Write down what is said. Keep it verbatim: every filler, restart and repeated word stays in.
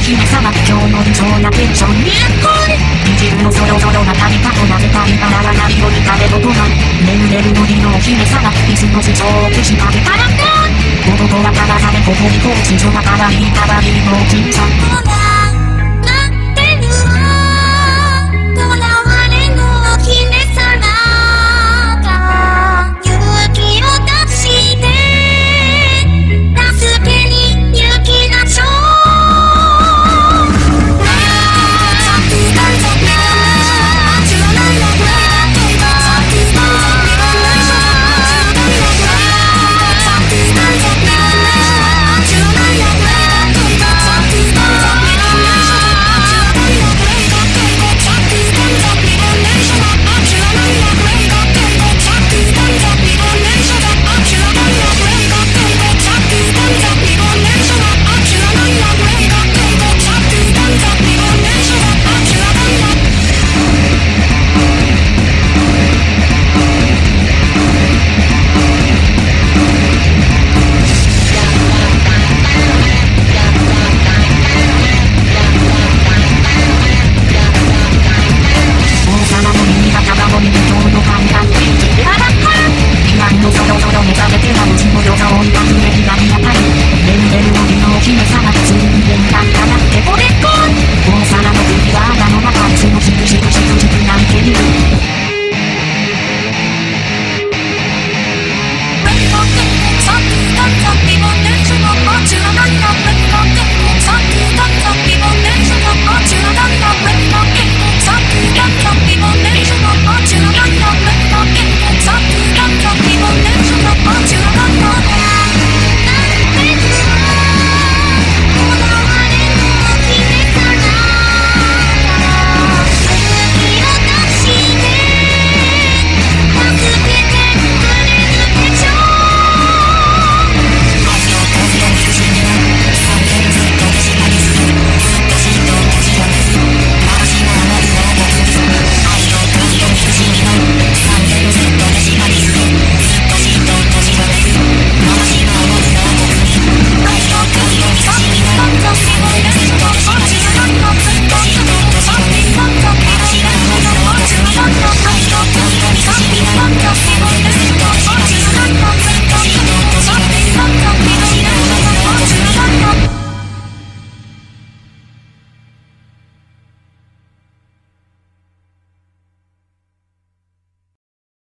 姫様、今日の異常なテンションに来い。美汁のそろそろな旅かとなぜたいからがないより誰も来ない。眠れる森のお姫様、いつの事情を消しかけたらね。男はただされここにこう地上だからいいかわりのお金さん。